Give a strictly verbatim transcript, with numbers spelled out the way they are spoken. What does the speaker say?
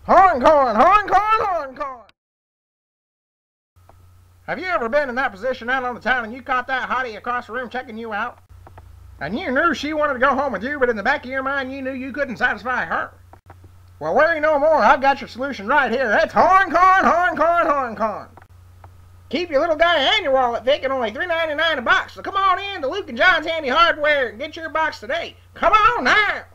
Horn corn, horn corn, horn corn. Have you ever been in that position out on the town and you caught that hottie across the room checking you out? And you knew she wanted to go home with you, but in the back of your mind you knew you couldn't satisfy her. Well, worry no more. I've got your solution right here. It's horn corn, horn corn, horn corn. Keep your little guy and your wallet thick at only three ninety-nine a box. So come on in to Luke and John's Handy Hardware and get your box today. Come on now!